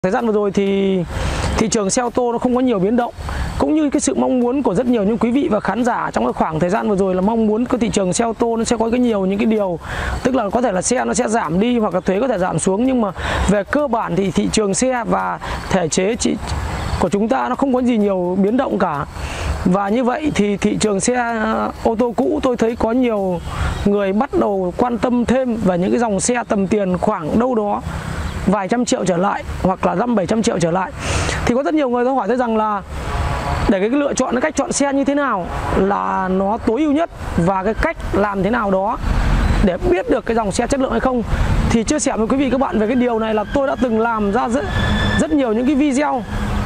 Thời gian vừa rồi thì thị trường xe ô tô nó không có nhiều biến động, cũng như cái sự mong muốn của rất nhiều những quý vị và khán giả trong cái khoảng thời gian vừa rồi là mong muốn cái thị trường xe ô tô nó sẽ có nhiều những cái điều, tức là có thể là xe nó sẽ giảm đi hoặc là thuế có thể giảm xuống, nhưng mà về cơ bản thì thị trường xe và thể chế của chúng ta nó không có gì nhiều biến động cả. Và như vậy thì thị trường xe ô tô cũ tôi thấy có nhiều người bắt đầu quan tâm thêm về những cái dòng xe tầm tiền khoảng đâu đó vài trăm triệu trở lại hoặc là 500-700 triệu trở lại. Thì có rất nhiều người tôi hỏi tôi rằng là để cái lựa chọn cái cách chọn xe như thế nào là nó tối ưu nhất và cái cách làm thế nào đó để biết được cái dòng xe chất lượng hay không. Thì chia sẻ với quý vị các bạn về cái điều này là tôi đã từng làm ra rất nhiều những cái video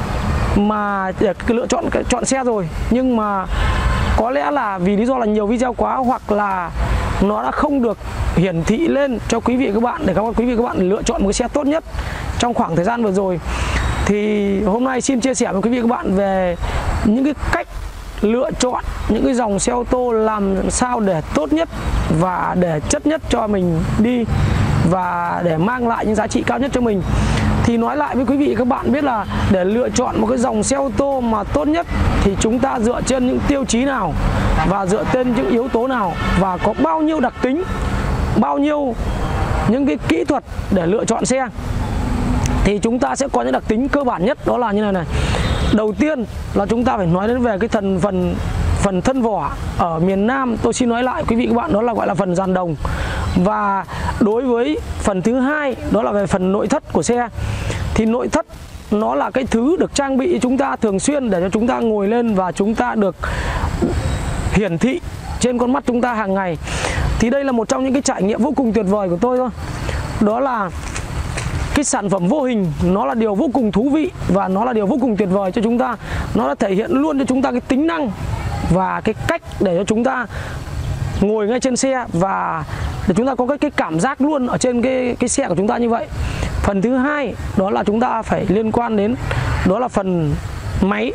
mà để lựa chọn xe rồi, nhưng mà có lẽ là vì lý do là nhiều video quá hoặc là nó đã không được hiển thị lên cho quý vị các bạn để quý vị các bạn lựa chọn một cái xe tốt nhất trong khoảng thời gian vừa rồi. Thì hôm nay xin chia sẻ với quý vị các bạn về những cái cách lựa chọn những cái dòng xe ô tô làm sao để tốt nhất và để chất nhất cho mình đi và để mang lại những giá trị cao nhất cho mình. Thì nói lại với quý vị các bạn biết là để lựa chọn một cái dòng xe ô tô mà tốt nhất thì chúng ta dựa trên những tiêu chí nào và dựa trên những yếu tố nào và có bao nhiêu đặc tính, bao nhiêu những cái kỹ thuật để lựa chọn xe. Thì chúng ta sẽ có những đặc tính cơ bản nhất, đó là như này. Đầu tiên là chúng ta phải nói đến về cái phần thân vỏ. Ở miền Nam tôi xin nói lại quý vị các bạn, đó là gọi là phần dàn đồng. Và đối với phần thứ hai đó là về phần nội thất của xe. Thì nội thất nó là cái thứ được trang bị chúng ta thường xuyên để cho chúng ta ngồi lên và chúng ta được hiển thị trên con mắt chúng ta hàng ngày. Thì đây là một trong những cái trải nghiệm vô cùng tuyệt vời của tôi thôi. Đó là cái sản phẩm vô hình, nó là điều vô cùng thú vị và nó là điều vô cùng tuyệt vời cho chúng ta. Nó đã thể hiện luôn cho chúng ta cái tính năng và cái cách để cho chúng ta ngồi ngay trên xe và để chúng ta có cái cảm giác luôn ở trên cái xe của chúng ta như vậy. Phần thứ hai đó là chúng ta phải liên quan đến đó là phần máy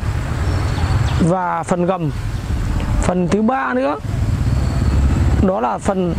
và phần gầm. Phần thứ ba nữa đó là phần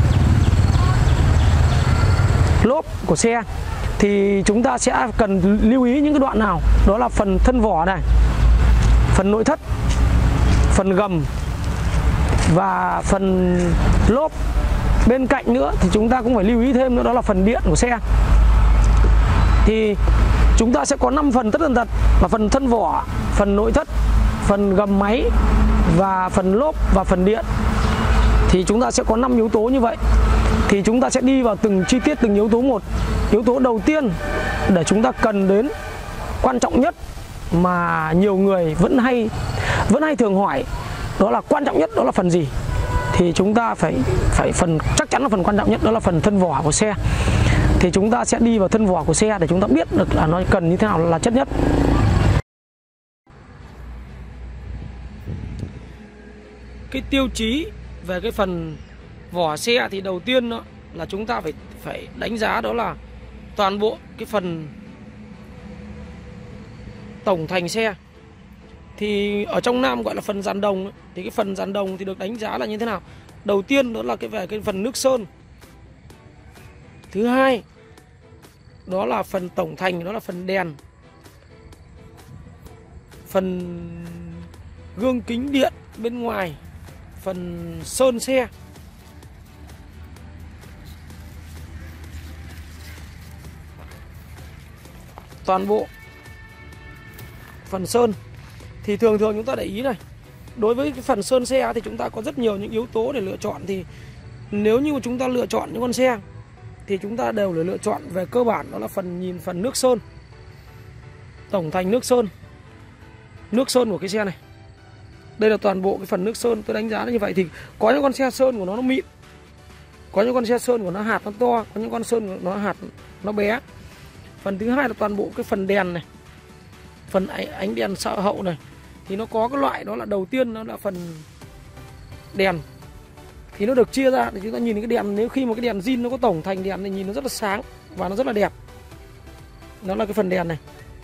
lốp của xe. Thì chúng ta sẽ cần lưu ý những cái đoạn nào, đó là phần thân vỏ này, phần nội thất, phần gầm và phần lốp. Bên cạnh nữa thì chúng ta cũng phải lưu ý thêm nữa, đó là phần điện của xe. Thì chúng ta sẽ có 5 phần tất tần tật là phần thân vỏ, phần nội thất, phần gầm máy và phần lốp và phần điện. Thì chúng ta sẽ có 5 yếu tố như vậy. Thì chúng ta sẽ đi vào từng chi tiết từng yếu tố một. Yếu tố đầu tiên để chúng ta cần đến, quan trọng nhất mà nhiều người vẫn hay thường hỏi, đó là quan trọng nhất đó là phần gì. Thì chúng ta phải chắc chắn là phần quan trọng nhất đó là phần thân vỏ của xe. Thì chúng ta sẽ đi vào thân vỏ của xe để chúng ta biết được là nó cần như thế nào là chất nhất. Cái tiêu chí về cái phần vỏ xe thì đầu tiên đó là chúng ta phải đánh giá, đó là toàn bộ cái phần tổng thành xe. Thì ở trong Nam gọi là phần dàn đồng. Thì cái phần dàn đồng thì được đánh giá là như thế nào? Đầu tiên đó là về cái phần nước sơn. Thứ hai đó là phần tổng thành, đó là phần đèn, phần gương kính điện bên ngoài, phần sơn xe. Toàn bộ phần sơn. Thì thường chúng ta để ý này, đối với cái phần sơn xe thì chúng ta có rất nhiều những yếu tố để lựa chọn. Thì nếu như mà chúng ta lựa chọn những con xe thì chúng ta đều phải lựa chọn về cơ bản, đó là phần nước sơn, tổng thành nước sơn của cái xe này. Đây là toàn bộ cái phần nước sơn, tôi đánh giá như vậy. Thì có những con xe sơn của nó mịn, có những con xe sơn của nó hạt nó to, có những con sơn của nó hạt nó bé. Phần thứ hai là toàn bộ cái phần đèn này, phần ánh đèn xã hậu này. Thì nó có cái loại đó là đầu tiên nó là phần đèn. Thì nó được chia ra để chúng ta nhìn cái đèn. Nếu khi mà cái đèn zin nó có tổng thành đèn thì nhìn nó rất là sáng và nó rất là đẹp. Đó là cái phần đèn này.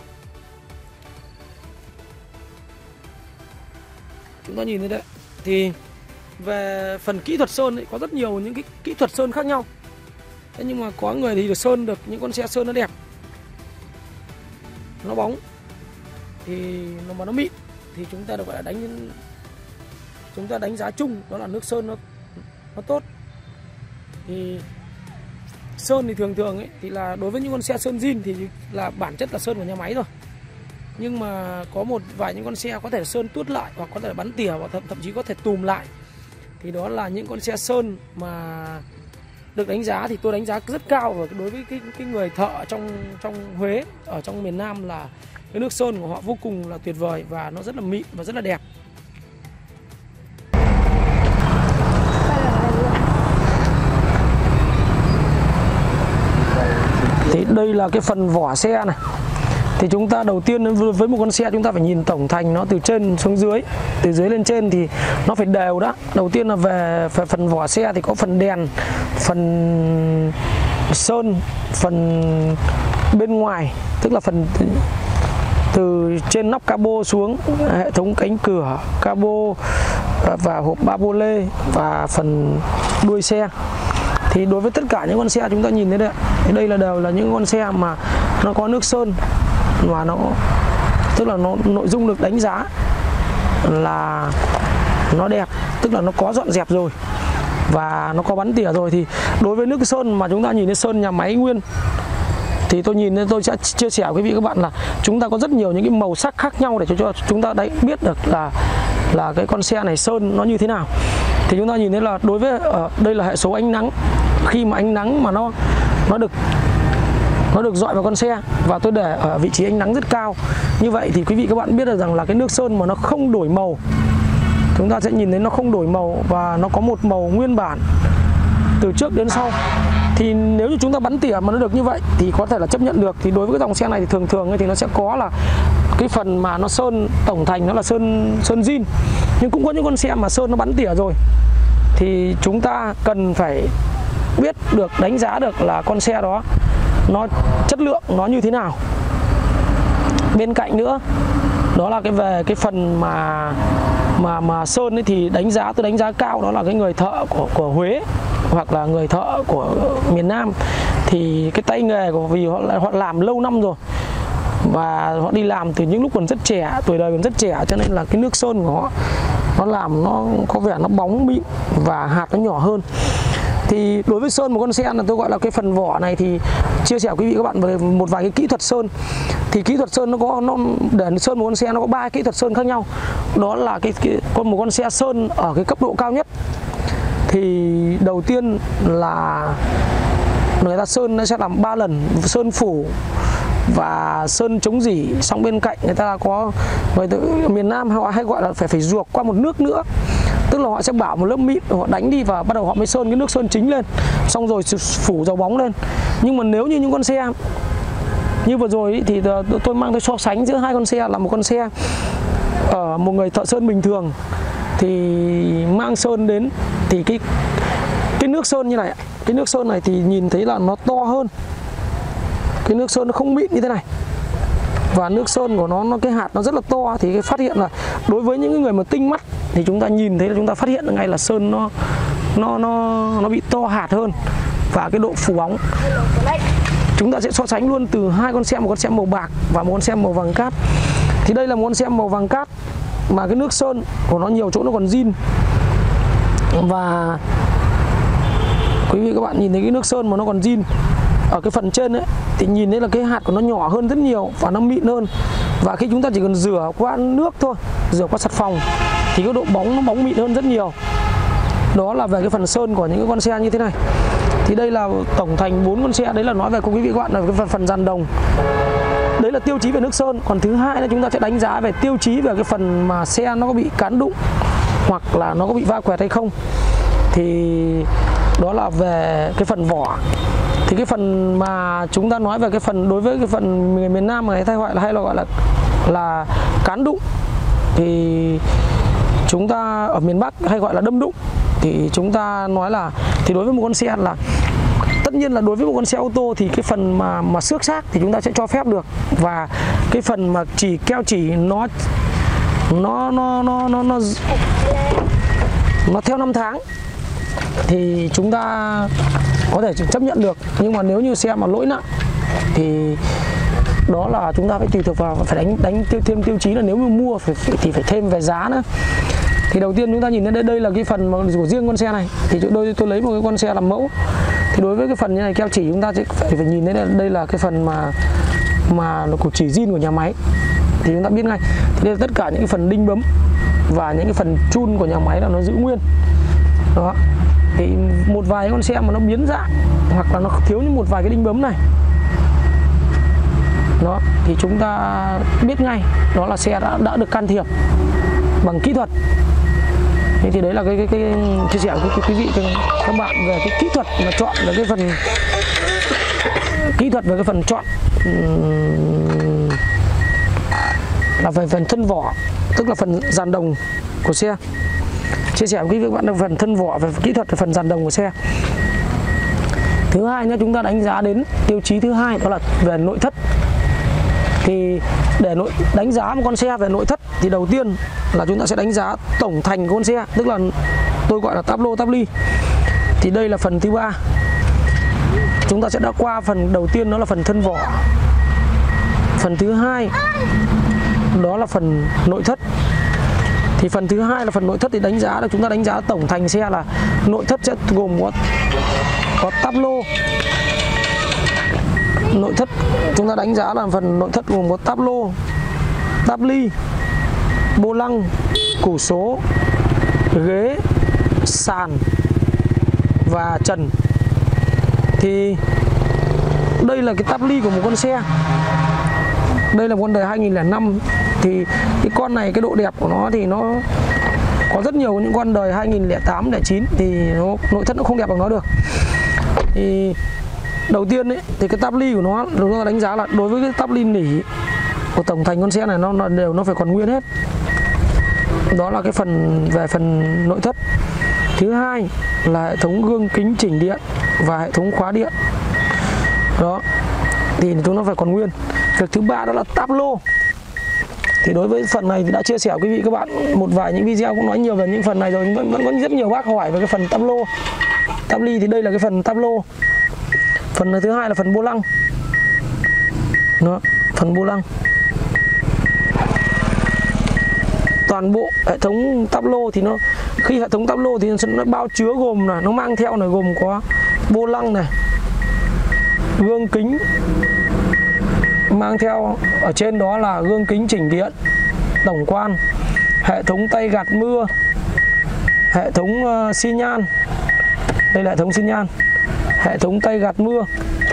Chúng ta nhìn thấy đấy. Thì về phần kỹ thuật sơn ấy, có rất nhiều những cái kỹ thuật sơn khác nhau. Thế nhưng mà có người thì được sơn được những con xe sơn nó đẹp. nó bóng thì nó mịn thì chúng ta được gọi là chúng ta đánh giá chung đó là nước sơn nó tốt. Thì sơn thì thường ấy thì là đối với những con xe sơn zin thì là bản chất là sơn của nhà máy rồi. Nhưng mà có một vài những con xe có thể sơn tuốt lại hoặc có thể bắn tỉa hoặc thậm chí có thể tùm lại. Thì đó là những con xe sơn mà được đánh giá thì tôi đánh giá rất cao. Và đối với cái người thợ trong Huế, ở trong miền Nam là cái nước sơn của họ vô cùng là tuyệt vời và nó rất là mịn và rất là đẹp. Thì đây là cái phần vỏ xe này. Thì chúng ta đầu tiên với một con xe chúng ta phải nhìn tổng thành nó từ trên xuống dưới, từ dưới lên trên thì nó phải đều đó. Đầu tiên là về phần vỏ xe thì có phần đèn, phần sơn, phần bên ngoài, tức là phần từ trên nóc cabo xuống, hệ thống cánh cửa, cabo và hộp ba bô lê và phần đuôi xe. Thì đối với tất cả những con xe chúng ta nhìn thấy đây, thì đây là đều là những con xe mà nó có nước sơn và nó tức là nó nội dung được đánh giá là nó đẹp, tức là nó có dọn dẹp rồi và nó có bắn tỉa rồi. Thì đối với nước sơn mà chúng ta nhìn thấy sơn nhà máy nguyên thì tôi sẽ chia sẻ với quý vị các bạn là chúng ta có rất nhiều những cái màu sắc khác nhau để cho chúng ta biết được là cái con xe này sơn nó như thế nào. Thì chúng ta nhìn thấy là đối với đây là hệ số ánh nắng, khi mà ánh nắng mà nó được dọi vào con xe và tôi để ở vị trí ánh nắng rất cao như vậy thì quý vị các bạn biết được rằng là cái nước sơn mà nó không đổi màu, chúng ta sẽ nhìn thấy nó không đổi màu và nó có một màu nguyên bản từ trước đến sau. Thì nếu như chúng ta bắn tỉa mà nó được như vậy thì có thể là chấp nhận được. Thì đối với cái dòng xe này thì thường thì nó sẽ có là cái phần mà nó sơn tổng thành nó là sơn zin, nhưng cũng có những con xe mà sơn nó bắn tỉa rồi thì chúng ta cần phải biết được, đánh giá được là con xe đó nó chất lượng nó như thế nào. Bên cạnh nữa đó là về cái phần mà sơn ấy thì tôi đánh giá cao đó là cái người thợ của Huế hoặc là người thợ của miền Nam. Thì cái tay nghề của vì họ làm lâu năm rồi và họ đi làm từ những lúc còn rất trẻ, tuổi đời còn rất trẻ, cho nên là cái nước sơn của họ nó làm nó có vẻ nó bóng mịn và hạt nó nhỏ hơn. Thì đối với sơn một con xe là tôi gọi là cái phần vỏ này thì chia sẻ quý vị các bạn về một vài cái kỹ thuật sơn. Thì kỹ thuật sơn để sơn một con xe nó có 3 kỹ thuật sơn khác nhau. Đó là một con xe sơn ở cái cấp độ cao nhất thì đầu tiên là người ta sơn nó sẽ làm 3 lần sơn phủ và sơn chống rỉ, xong bên cạnh người ta có miền Nam họ hay gọi là phải ruộc qua một nước nữa, tức là họ sẽ bảo một lớp mịn, họ đánh đi và bắt đầu họ mới sơn cái nước sơn chính lên, xong rồi phủ dầu bóng lên. Nhưng mà nếu như những con xe như vừa rồi thì tôi mang so sánh giữa hai con xe là một con xe ở một người thợ sơn bình thường thì mang sơn đến thì cái nước sơn như này, cái nước sơn này thì nhìn thấy là nó to hơn, cái nước sơn nó không mịn như thế này và nước sơn của nó cái hạt nó rất là to. Thì cái phát hiện là đối với những người mà tinh mắt thì chúng ta nhìn thấy là chúng ta phát hiện ngay là sơn nó bị to hạt hơn và cái độ phủ bóng. Chúng ta sẽ so sánh luôn từ hai con xe, một con xe màu bạc và một con xe màu vàng cát. Thì đây là một con xe màu vàng cát mà cái nước sơn của nó nhiều chỗ nó còn zin, và quý vị các bạn nhìn thấy cái nước sơn mà nó còn zin ở cái phần trên ấy thì nhìn thấy là cái hạt của nó nhỏ hơn rất nhiều và nó mịn hơn. Và khi chúng ta chỉ cần rửa qua nước thôi, rửa qua xà phòng thì cái độ bóng nó bóng mịn hơn rất nhiều. Đó là về cái phần sơn của những cái con xe như thế này. Thì đây là tổng thành 4 con xe, đấy là nói về cùng quý vị các bạn là cái phần dàn đồng. Đấy là tiêu chí về nước sơn. Còn thứ hai là chúng ta sẽ đánh giá về tiêu chí về cái phần mà xe nó có bị cán đụng hoặc là nó có bị va quẹt hay không. Thì đó là về cái phần vỏ. Thì cái phần mà chúng ta nói về cái phần đối với cái phần người miền Nam mà người ta gọi là cán đụng thì chúng ta ở miền Bắc hay gọi là đâm đụng. Thì chúng ta nói là thì đối với một con xe là tất nhiên là đối với một con xe ô tô thì cái phần mà xước xác thì chúng ta sẽ cho phép được, và cái phần mà keo chỉ nó theo năm tháng thì chúng ta có thể chấp nhận được. Nhưng mà nếu như xe mà lỗi nặng thì đó là chúng ta phải tùy thuộc vào, phải đánh thêm tiêu chí là nếu mà mua thì phải thêm về giá nữa. Thì đầu tiên chúng ta nhìn thấy đây là cái phần của riêng con xe này, thì tôi lấy một cái con xe làm mẫu. Thì đối với cái phần như này keo chỉ chúng ta sẽ phải nhìn thấy là đây là cái phần mà nó của chỉ zin của nhà máy, thì chúng ta biết ngay. Thì đây là tất cả những cái phần đinh bấm và những cái phần chun của nhà máy là nó giữ nguyên. Đó. Thì một vài con xe mà nó biến dạng hoặc là nó thiếu như một vài cái đinh bấm này, đó, thì chúng ta biết ngay đó là xe đã được can thiệp bằng kỹ thuật. Thế thì đấy là cái chia sẻ với quý vị các bạn về cái kỹ thuật mà chọn về cái phần kỹ thuật về cái phần chọn là về phần thân vỏ, tức là phần dàn đồng của xe. Chia sẻ với quý vị các bạn là phần thân vỏ về kỹ thuật về phần dàn đồng của xe. Thứ hai nữa, chúng ta đánh giá đến tiêu chí thứ hai, đó là về nội thất. Thì để đánh giá một con xe về nội thất thì đầu tiên là chúng ta sẽ đánh giá tổng thành của con xe, tức là tôi gọi là táp lô táp ly. Thì đây là phần thứ ba. Chúng ta sẽ đã qua phần đầu tiên, đó là phần thân vỏ. Phần thứ hai đó là phần nội thất. Thì phần thứ hai là phần nội thất, thì đánh giá là chúng ta đánh giá tổng thành xe là nội thất sẽ gồm có táp lô. Nội thất chúng ta đánh giá là phần nội thất gồm có táp lô, táp ly, vô lăng, củ số, ghế, sàn và trần. Thì đây là cái táp ly của một con xe. Đây là một con đời 2005. Thì cái con này, cái độ đẹp của nó thì nó có rất nhiều những con đời 2008, 2009 thì nội thất nó không đẹp bằng nó được. Thì đầu tiên ấy, thì cái táp ly của nó chúng ta đánh giá là đối với cái táp ly nỉ của tổng thành con xe này nó phải còn nguyên hết. Đó là cái phần về phần nội thất. Thứ hai là hệ thống gương kính chỉnh điện và hệ thống khóa điện. Đó. Thì chúng nó phải còn nguyên. Việc thứ ba đó là táp lô. Thì đối với phần này thì đã chia sẻ với quý vị các bạn một vài những video cũng nói nhiều về những phần này rồi, vẫn có rất nhiều bác hỏi về cái phần táp lô. Táp ly thì đây là cái phần táp lô. Phần thứ hai là phần vô lăng. Đó, phần vô lăng. Toàn bộ hệ thống táp lô thì khi hệ thống táp lô thì nó bao chứa gồm là nó mang theo này gồm có vô lăng này, gương kính, mang theo ở trên đó là gương kính chỉnh điện, tổng quan, hệ thống tay gạt mưa, hệ thống xi nhan. Đây là hệ thống xi nhan, hệ thống tay gạt mưa,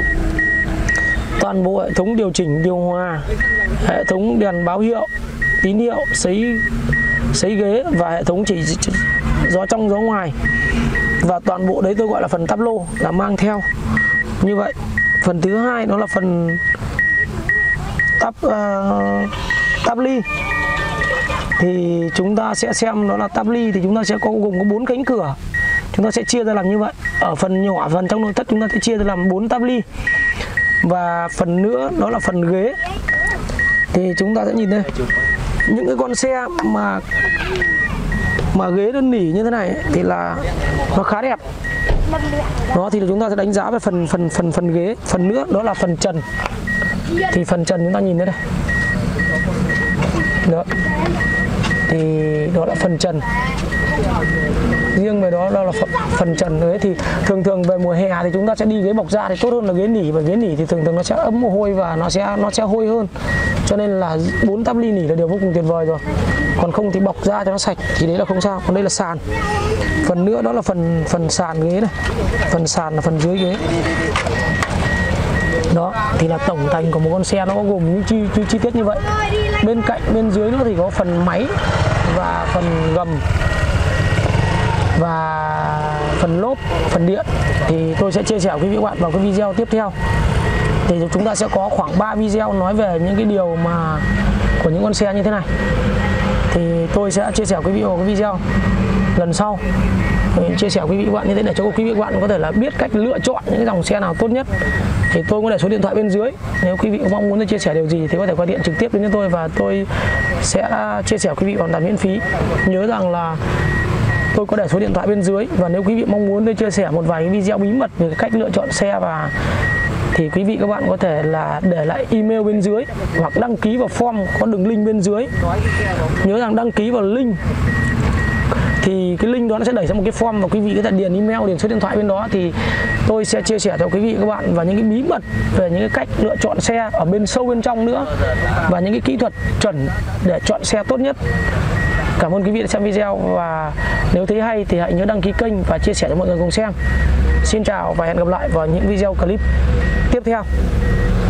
toàn bộ hệ thống điều chỉnh điều hòa, hệ thống đèn báo hiệu, tín hiệu, sấy ghế và hệ thống chỉ gió trong gió ngoài. Và toàn bộ đấy tôi gọi là phần táp lô là mang theo như vậy. Phần thứ hai đó là phần táp ly. Thì chúng ta sẽ xem đó là táp ly thì chúng ta sẽ gồm có 4 cánh cửa. Chúng ta sẽ chia ra làm như vậy. Ở phần nhỏ, phần trong nội thất chúng ta sẽ chia ra làm 4 táp ly. Và phần nữa đó là phần ghế. Thì chúng ta sẽ nhìn đây, những cái con xe mà ghế đơn nỉ như thế này thì là nó khá đẹp. Đó thì chúng ta sẽ đánh giá về phần ghế. Phần nữa đó là phần trần. Thì phần trần chúng ta nhìn thấy đây. Đó. Thì đó là phần trần. Riêng về đó là phần trần đấy. Thì thường về mùa hè thì chúng ta sẽ đi ghế bọc da thì tốt hơn là ghế nỉ, và ghế nỉ thì thường nó sẽ ấm mồ hôi và nó sẽ hôi hơn. Cho nên là 4 táp ly nỉ là điều vô cùng tuyệt vời rồi. Còn không thì bọc da cho nó sạch thì đấy là không sao. Còn đây là sàn. Phần nữa đó là phần sàn ghế này. Phần sàn là phần dưới ghế. Đó thì là tổng thành của một con xe nó có gồm những chi tiết như vậy. Bên cạnh bên dưới nữa thì có phần máy và phần gầm và phần lốp, phần điện. Thì tôi sẽ chia sẻ với quý vị các bạn vào cái video tiếp theo. Thì chúng ta sẽ có khoảng 3 video nói về những cái điều mà của những con xe như thế này. Thì tôi sẽ chia sẻ với quý vị vào cái video lần sau. Chia sẻ với quý vị các bạn như thế để cho quý vị các bạn có thể là biết cách lựa chọn những cái dòng xe nào tốt nhất. Thì tôi có để số điện thoại bên dưới. Nếu quý vị mong muốn chia sẻ điều gì thì có thể gọi điện trực tiếp đến cho tôi và tôi sẽ chia sẻ với quý vị hoàn toàn miễn phí. Nhớ rằng là tôi có để số điện thoại bên dưới, và nếu quý vị mong muốn tôi chia sẻ một vài cái video bí mật về cách lựa chọn xe và thì quý vị các bạn có thể là để lại email bên dưới hoặc đăng ký vào form có đường link bên dưới. Nhớ rằng đăng ký vào link thì cái link đó nó sẽ đẩy ra một cái form và quý vị có thể điền email, điền số điện thoại bên đó, thì tôi sẽ chia sẻ cho quý vị các bạn và những cái bí mật về những cái cách lựa chọn xe ở bên sâu bên trong nữa, và những cái kỹ thuật chuẩn để chọn xe tốt nhất. Cảm ơn quý vị đã xem video, và nếu thấy hay thì hãy nhớ đăng ký kênh và chia sẻ cho mọi người cùng xem. Xin chào và hẹn gặp lại vào những video clip tiếp theo.